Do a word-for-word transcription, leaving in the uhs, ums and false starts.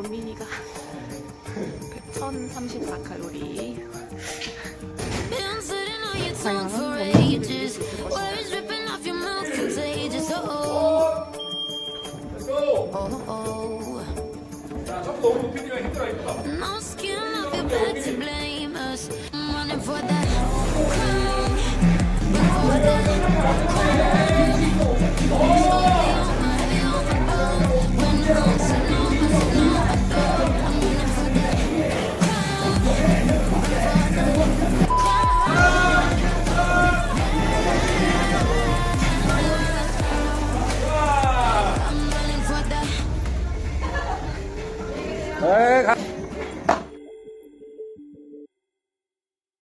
원민이가 천삼십사 칼로리. 과연 원민이 드실 것인가요? 자, 좀 너무 높이기가 힘들어, 힘들어. No skin off your back to blame us. I'm running for that.